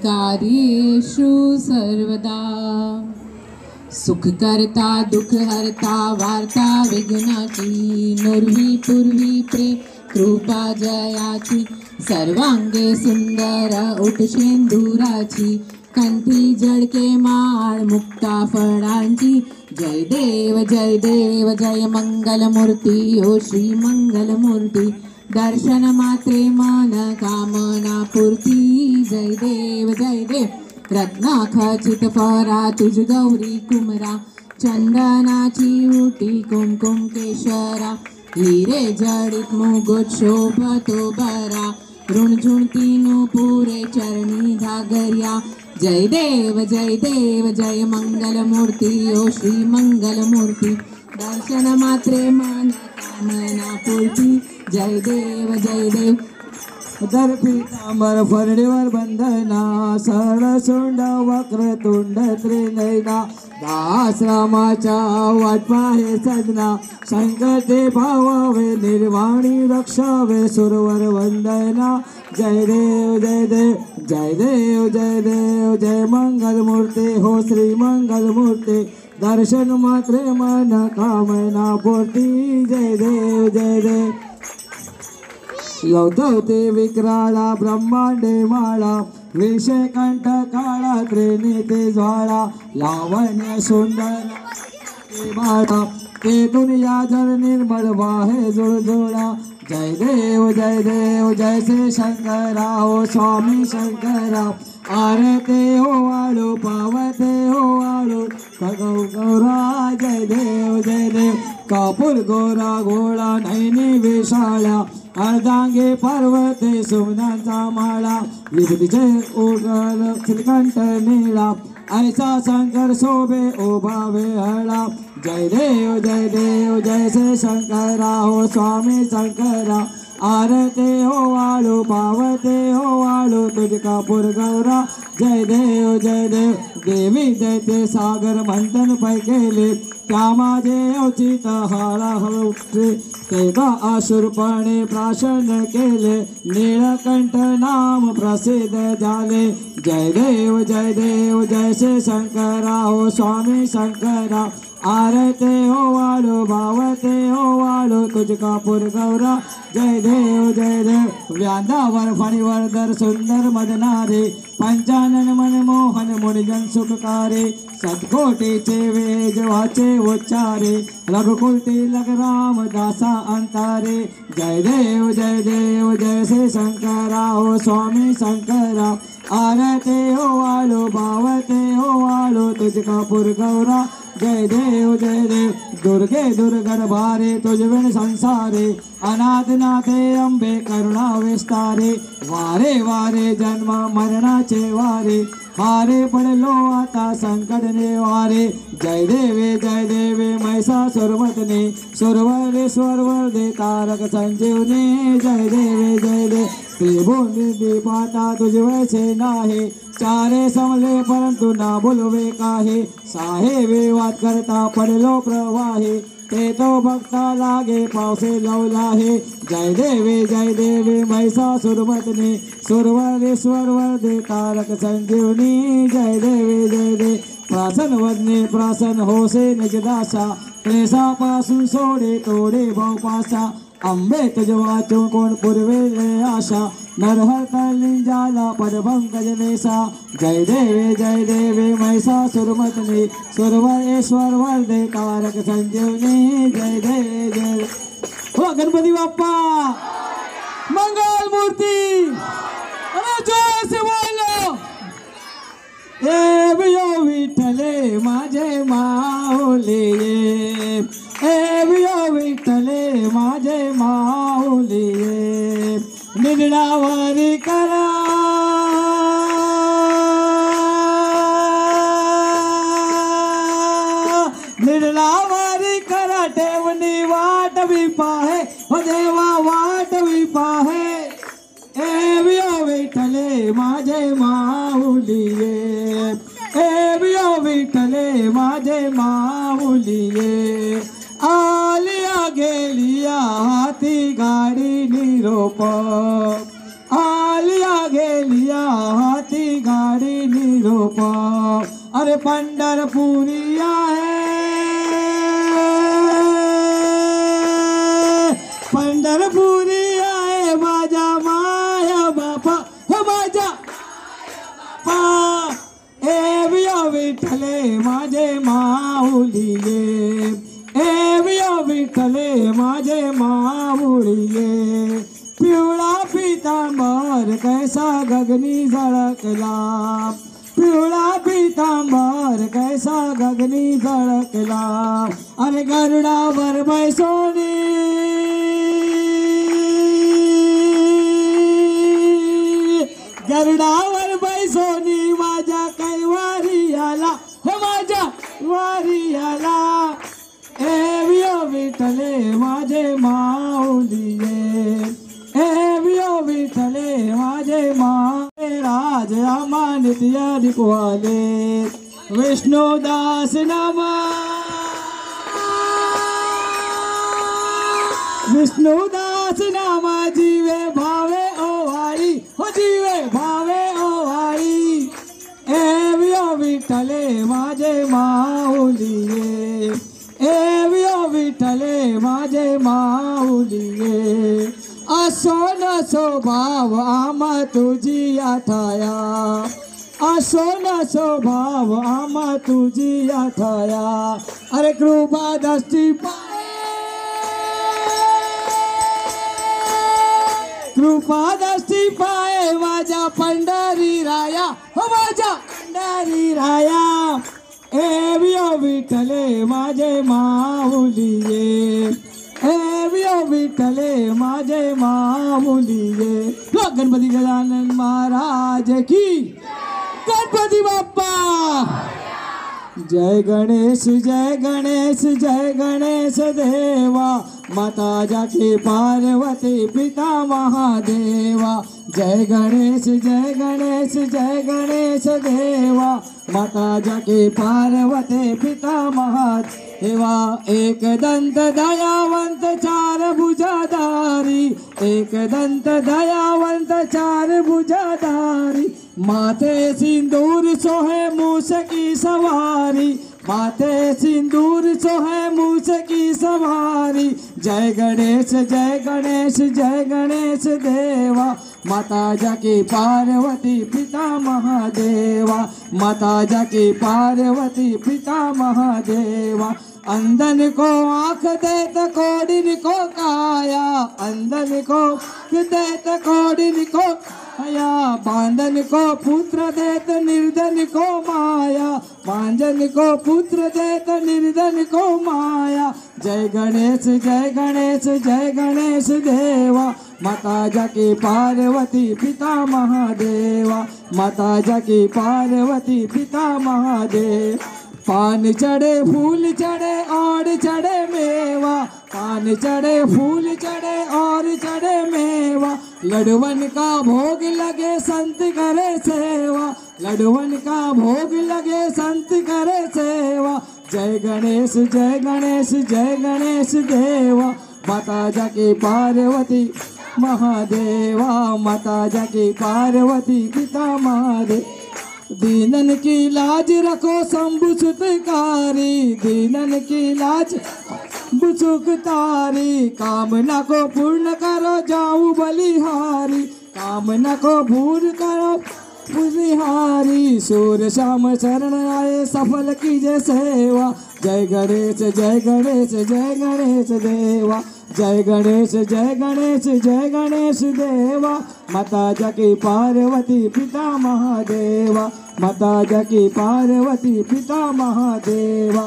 कार्येषु सर्वदा सुख करता दुख हरता वार्ता विघ्नाची नुर्वी पूर्वी प्रेम कृपा जयाची सर्वांगे सुंदर उठशेंदुराची कंठी जडके माळ मुक्ता फळांची जय देव जय मंगलमूर्ती ओ श्री मंगलमूर्ती दर्शन मात्रे मन कामना पूर्ती जय देव रत्नाखचित फरा तुझ गौरी कुमरा चंदनाची उटी कुमकुम केशरा हिरे जडित मुगुट शोभतो बरा ऋणझुणती पुरे चरणी घागर्या जय देव जय मंगलमूर्ती ओ श्री मंगलमूर्ती दर्शन मात्रे मन कामना पूर्ती जय देव दर्पितांबर फरडीवर बंधना सरळ सोंड वक्रतुंड त्रिनयना दासरामाच्या वाटपाहे सजना संकटे भावावे निर्वाणी रक्षावे सुरवर वंदना जय देव जय मंगलमूर्ती हो श्री मंगलमूर्ती दर्शन मात्रे मन कामना पूर्ती जय देव लवते विक्राळा ब्रह्मांडे माळा विषय कंठ काळा त्रिनेते ज्वाळा लावण्य सुंदर बाळा ते दुनिया जर निर्मळ वाहे जुळजुळा जय देव जय श्री शंकरा ओ स्वामी शंकरा आरते हो वाळू पावते हो वाळू गौरा जय देव कापूर गोरा गोळा नैनी विशाळा अर्धांगे पर्वते सोमनांचा माळा विभूतीचे उगल श्रीकंठ निळा ऐसा शंकर शोभे उभावे हळा जय देव जय श्री शंकरा हो स्वामी शंकरा आरते हो वाळू पावते हो वाळू तुझ कापूर गौरा जय देव देवी दैते सागर मंथन पै केले त्या माझे औचित हळा उठले तेव्हा आशुरपणे प्राशन केले नीळकंठ नाम प्रसिद्ध झाले जय देव जय श्री शंकरा हो स्वामी शंकरा आरते हो वाळू भावते हो वाळू तुझ कापूर गौरा जय देव व्याधावर फणीवर दर सुंदर मदनारे पंचानन मनमोहन मुनिजन सुखकारे सदकोटीचे वेज वाचे उच्चारे रघुकुलती लग राम दासा अंतारे जय देव जय श्री शंकरा हो स्वामी शंकरा आरते हो वाळू भावते हो वाळू तुझ कापूर गौरा जय देव दुर्गे दुर्गण भारे तुझ विण संसारे अनाथ नाथे अंबे करुणा विस्तारे वारे वारे जन्म मरणाचे वारे हारे पडलो आता संकट वारे जय देवे महिषासुरमर्दिनी सुरवरेश्वर वरदे तारक संजीवनी जय देव त्रिभुवनी दीपाता तुझ वैसे नाहे चारे समले परंतु ना बोलवे काहे साहे विवाद करता पडलो प्रवाहे ते तो भक्ता लागे पावसे लवलाहे जय देवे महिषासुरमर्दिनी सुरवरेश्वर वरदे तारक संजीवनी जय देवे प्रासन वदने प्रासन होसे निजदासा क्लेशापासून सोडे तोडे भावपासा अंबे तुझ वाचून कोण पुरवे आशा नरहर तलिंजाला पदभंगज नेसा जय देवे महिषासुरमर्दिनी सुरवरेश्वर वरदे तारक संजीवनी जय देव हो गणपती बाप्पा मंगल मूर्ती जय से बोलो वियो विठ्ठले माझे माऊली वियो विठ्ठले माझे माऊली निरडावरी करा निरडावरी करा ठेवणी वाट भी पाहे हो देवा वाट भी पाहे वियो विठ्ठले माझे माऊली वियो विठ्ठले माझे माऊली आलिया गेलिया हाती गाडी निरोप आलिया गेलिया हाती गाडी रूप अरे पंढरपुरी आहे पंढरपुरी आहे माझ्या माया बापा हो माझ्या एवियो विठ्ठले माझे माऊलिये एवियो विठ्ठले माझे माऊलिये पिवळा पितांबर कैसा गगनी झळकला पिवळा पितांबर कैसा गगनी झळकला अरे गरुडावर बैसोनी गरुडावर बैसोनी माझ्या कैवारी आला हो माझ्या वारी आला एवियो विठ्ठले माझे माऊलिये एवियो विठ्ठले माझे राज नित्य दिपवाले विष्णुदास नामा विष्णुदास नामा जीवे भावे ओवाळी हो जीवे भावे ओवाळी एवियो विठ्ठले माझे माऊलिये एवियो विठ्ठले माझे माऊलिये असो नसो भाव आम्हा तुझी आठाया असो नसो भाव आम्हा तुझी आठाया अरे कृपा दृष्टी कृपा दृष्टी पाय माझ्या पंढरी राया हो माझ्या पंढरी राया एवियो विठ्ठले माझे माऊलिये एवियो विठ्ठले माझे माऊलिये गणपती गजानन महाराज की गणपती बाप्पा जय गणेश जय गणेश जय गणेश देवा माता जाके पार्वती पिता महादेवा जय गणेश जय गणेश जय गणेश देवा माता जाके पार्वती पिता महादेवा एक दंत दयावंत चार भुजाधारी एक दंत दयावंत चार भुजाधारी माथे सिंदूर सोहे मूस की सवारी माथे सिंदूर सोहे मूस की सवारी जय गणेश जय गणेश जय गणेश देवा माता जाके पार्वती पिता महादेवा माता जाके पार्वती पिता महादेवा अंधन को आँख देत कोडिन को काया अंधन को देत कोडिन को माया बांधन को पुत्र देत निर्धन को माया बांधन को पुत्र देत निर्धन को माया जय गणेश जय गणेश जय गणेश देवा माता जाके पार्वती पिता महादेवा माता जाके पार्वती पिता महादेव पान चढ़े फूल चढ़े और चढ़े मेवा पान चढ़े फूल चढ़े और चढ़े मेवा लडवन का भोग लगे संत करे सेवा लडवन का भोग लगे संत करे सेवा जय गणेश जय गणेश जय गणेश देवा माता जाके पार्वती महादेवा माता जाके पार्वती पिता महादेव दीनन की लाज रखो शंभु सुतकारी दीनन की लाज बुचुकतारी कामना को पूर्ण करो जाऊं बलिहारी कामना को पूर्ण करो बलिहारी सूर्य श्याम शरण आए सफल कीजे सेवा जय गणेश जय गणेश जय गणेश देवा जय गणेश जय गणेश जय गणेश देवा माता जाके पार्वती पिता महादेवा माता जाके पार्वती पिता महादेवा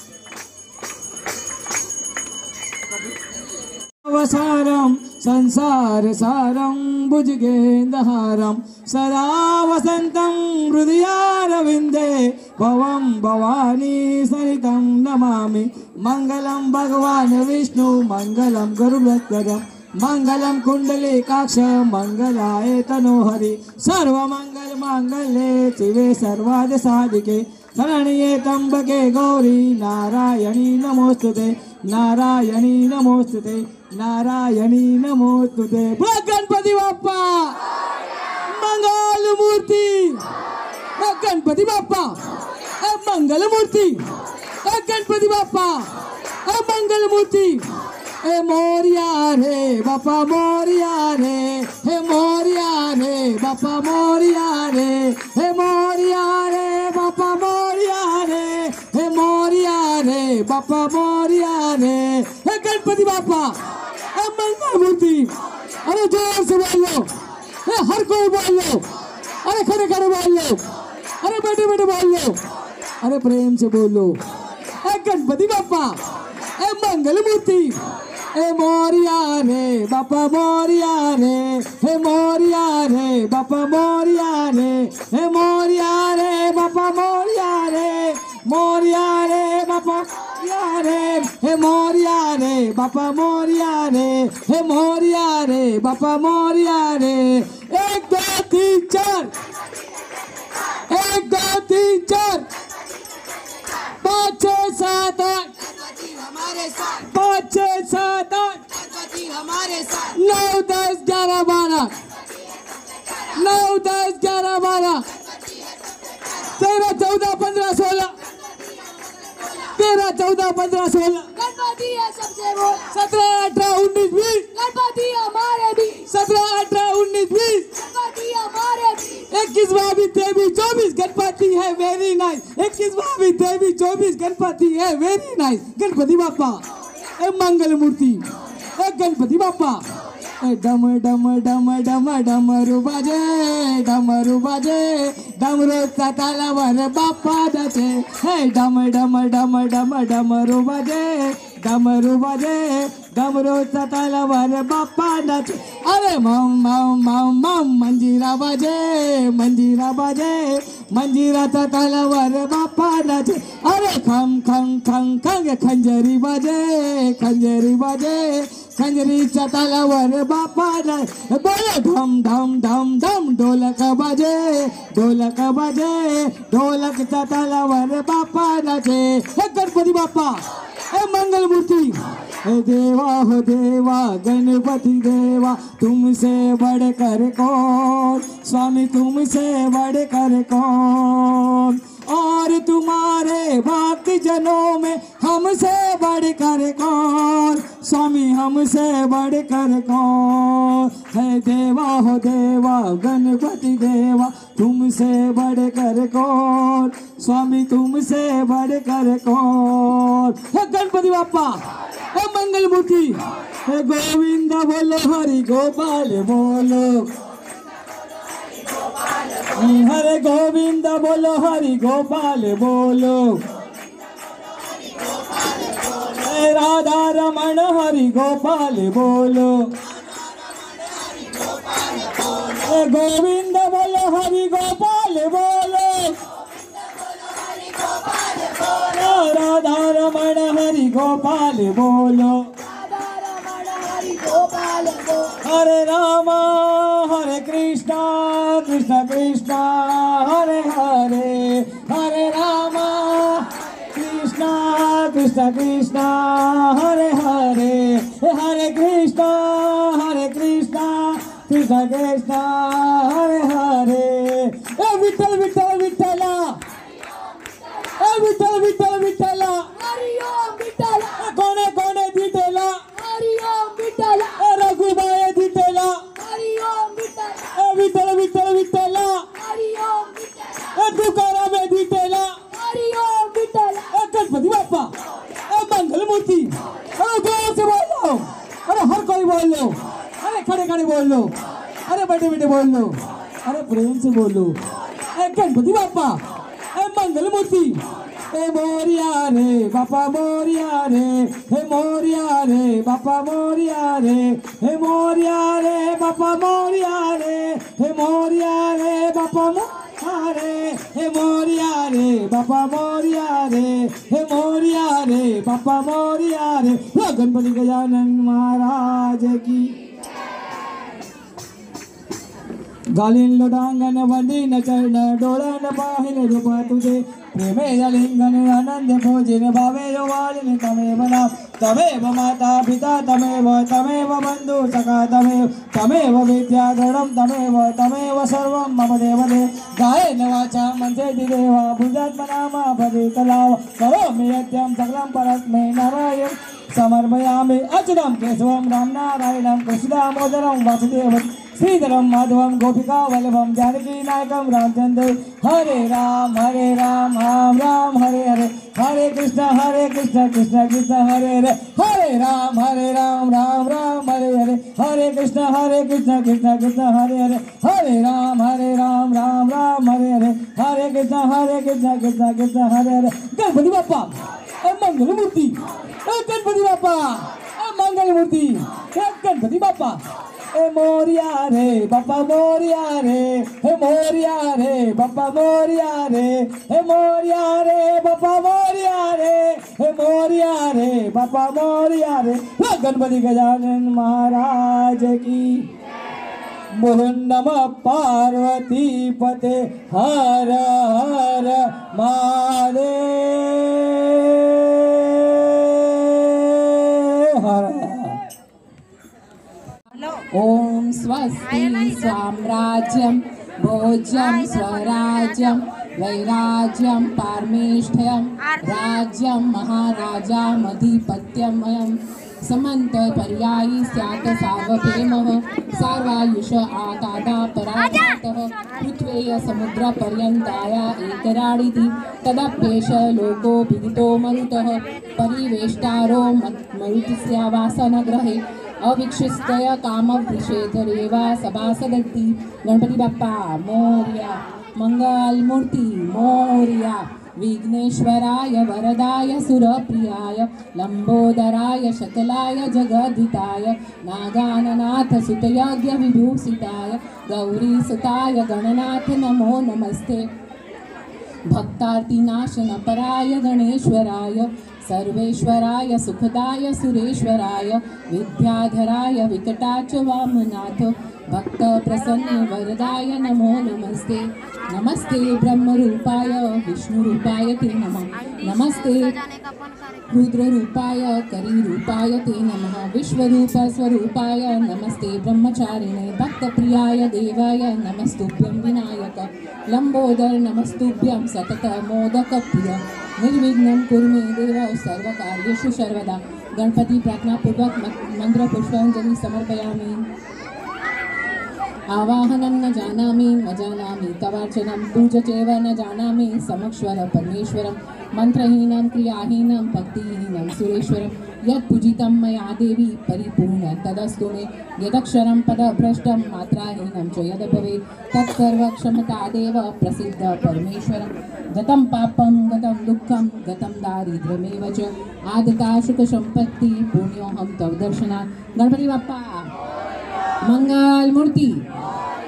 अवसारम संसार सारम भुजगेंदहारम सदा वसंतं हृदयारविंदे भवं भवानी सरितं नमामि मंगलम भगवान विष्णु मंगलम गरुड़ध्वज मंगलम कुंडलीकाक्ष मंगलाय तनोहरि सर्वमंगल मांगल्ये शिवे सर्वार्थ साधिके शरण्ये त्र्यंबके गौरी नारायणी नमोस्तुते नारायणी नमोस्तुते नारायणी नमोस्तुते। गणपति बाप्पा मंगल मूर्ति गणपती बाप्पा मंगल मूर्ती गणपती बाप्पा मंगल मूर्ती मोरिया रे बापा मोरिया रे हे मोरिया रे बापा मोरिया रे हे मोरिया रे बापा मोरिया रे हे मोरिया रे बापा मोरिया रे हे गणपति बापा मंगल मूर्ति। अरे जोर से बोल लो, हर कोई बोल लो, अरे खड़े खड़े बोल लो, अरे बैठे बैठे बोल लो, अरे प्रेम से बोल लो गणपति बापा मंगल मूर्ति। मोरिया रे बापा मोरिया रे हे मोरिया रे बापा मोरिया रे हे मोरिया रे बापा मोरिया रे मोरिया रे बापा मोरिया रे हे मोरिया रे बापा मोरिया रे हे मोरिया रे बापा मोरिया रे। 1 2 3 4 1 2 3 4 5 6 7 8 5 6 7 8 9 10 11 12 9 10 11 12 13 14 15 16 13 14 15 16 गणपति है सबसे बोल 17 18 19 20 गणपति हमारे भी 17 18 19 20 गणपति हमारे भी 21 22 23 24 गणपति है वेरी नाइस 21 22 23 24 गणपति है वेरी नाइस। गणपति बापा मंगल मूर्ति गणपति बापा डम डम डम डम डमरू बाजे डमरू बाजे डमरूचा तालावर बाप्पा नाचे हे डम डम डम डम डमरू बाजे डमरू बाजे डमरूचा तालावर बाप्पा नाचे। अरे मम मम मम मम मंजीरा बाजे मंजीरा बाजे मंजीराचा तालावर बाप्पा नाचे। अरे खम खम खम खंग खंजरी बाजे खंजरी बाजे खंजरीच्या तालावर बाप्पा नाचे। बोले धम धम धम धम ढोलक बाजे ढोलकच्या तालावर बाप्पा नाचे हे गणपती बाप्पा मंगल मूर्ति। देवा हो देवा गणपति देवा तुमसे बढ़कर कौन स्वामी तुमसे बढ़कर कौन और तुम्हारे भक्त जनों में हमसे बढ़कर कौन स्वामी हमसे बढ़कर कौन है। देवा हो देवा गणपति देवा तुमसे बढ़कर कौन स्वामी तुमसे बढ़कर कौन है गणपति बाप्पा मंगल मूर्ति। गोविंद बोलो हरि गोपाल बोलो हरे गोविंद बोलो हरि गोपाल बोलो राधा रमण हरि गोपाल बोलो गोविंद बोलो हरि गोपाल बोलो राधा रमण हरि गोपाल बोलो हरे रामा हरे कृष्णा कृष्ण कृष्णा हरे हरे हरे रामा कृष्णा कृष्ण कृष्णा हरे हरे हरे कृष्णा कृष्ण कृष्णा हरे हरे। विठ्ठल विठ्ठल विठ्ठला विठ्ठल विठ्ठल विठ्ठला हरि ओम विठ्ठल कोणे कोणे दिटेला हरि ओम विठ्ठल रघुबाई दिटेला हरि ओम विठ्ठल विठ्ठल विठ्ठल विठ्ठला हरि ओम विठ्ठल तुकाराम दिटेला हरि ओम विठ्ठल गणपति बाप्पा मंगल मूर्ति। जोर से बोल लो, अरे हर कोई बोल लो, अरे खड़े खड़े बोल लो, अरे बैठे बैठे बोल लो, अरे प्रेम से बोल लो गणपति बाप्पा मंगल मूर्ति। मोरिया रे बापा मोरिया रे हे मोरिया रे बापा मोरिया रे हे मोरिया रे बापा मोरिया रे हे मोरिया रे बापा मोरिया रे हे मोरिया रे बापा मोरिया रे हे मोरिया रे बापा मोरिया रे। गणपति गजानन महाराज की गालीन लोटांगण वंदीन चरण डोळन पाहिन रूप तुझे प्रेमे लिंगन आनंद भोजन भावे यो वालिन तमे बना तमेव माता पिता तमेव बन्धु सखा तमेव विद्याधरं तमेव सर्वं मम देवदेव गायेन वाचा मनसेति देव बुद्धात्मनामा पदितलाव करोमि यज्ञं सकलं परस्मै नारायण समर्पयामि अच्युतं केशवं रामनारायणं कृष्णदामोदरं वासुदेवं श्रीधरं माधवं गोपिका वल्लभं जानकी नायकं रामचन्द्र हरे राम राम राम हरे हरे हरे कृष्ण कृष्ण कृष्ण हरे हरे हरे राम राम राम हरे हरे हरे कृष्ण कृष्ण कृष्ण हरे हरे हरे राम राम राम हरे हरे हरे कृष्ण कृष्ण कृष्ण हरे हरे गणपति बाप्पा मंगल मूर्ति गणपति बाप्पा मंगल मूर्ति गणपति बाप्पा ए मोरिया रे बाप्पा मोरिया रे हे मोरिया रे बाप्पा मोरिया रे हे मोरिया रे बाप्पा मोरिया रे हे मोरिया रे बाप्पा मोरिया रे गणपति गजानन महाराज की बोलो नमः पार्वती पते हर हर महादेव हर ओम स्वस्ति साम्राज्यं भोज्यं स्वराज्यं वैराज्यं पारमेष्ठ्यं राज्यं महाराजामधिपत्यमयं समन्तपर्यायी स्यात् सार्वभौमः सार्वायुष आकादा पराजातः पृथ्वेय समुद्रपर्यन्ताय एकराडिति तदप्येष लोको विदितो मरुतः परिवेष्टारो मरुतस्यावासनग्रहे अविक्षिस्तय कामवृषेधरेवा सभासदत्ति गणपति बाप्पा मोर्या मंगल मूर्ति मोर्या विघ्नेश्वराय वरदाय सुरप्रियाय लंबोदराय शकलाय जगद्धिताय नागाननाथ सुतयज्ञ विभूषिताय गौरीसुताय गणनाथ नमो नमस्ते भक्तार्तिनाशनपराय गणेश्वराय सर्वेश्वराय सुखदाय सुरेश्वराय विद्याधराय विकटाच वामनाथ भक्त प्रसन्न वरदाय नमो नमस्ते नमस्ते ब्रह्मरूपाय विष्णुरूपाय ते नमः नमस्ते रुद्ररूपाय करीरूपाय ते नमः विश्वरूप स्वरूपाय नमस्ते ब्रह्मचारिणे भक्तप्रियाय देवाय नमस्तुभ्यं विनायक लंबोदर नमस्तुभ्यं सतत मोदकप्रिय निर्विघ्नं कुरु मे देव सर्वकार्येषु सर्वदा गणपति प्रार्थनापूर्वक मंत्र पुष्पांजलि समर्पयामि आवाहनं न जानामि तवार्चनं पूजचैव न जानामि समक्ष्वर परमेश्वरं मंत्रहीनं क्रियाहीनं भक्तिहीनं सुरेश्वरं यत् पूजितं मया देवी परिपूर्णं तदस्तु मे यदक्षरं पदभ्रष्टं मात्राहीनं च यद् भवेत् तत्सर्वक्षमतादेव प्रसिद्ध परमेश्वरं गतं पापं गतं दुःखं गतं दारिद्र्यमेव च आदता सुखसम्पत्ति पुण्योऽहं तव दर्शनात् गणपति बाप्पा मंगल मूर्ति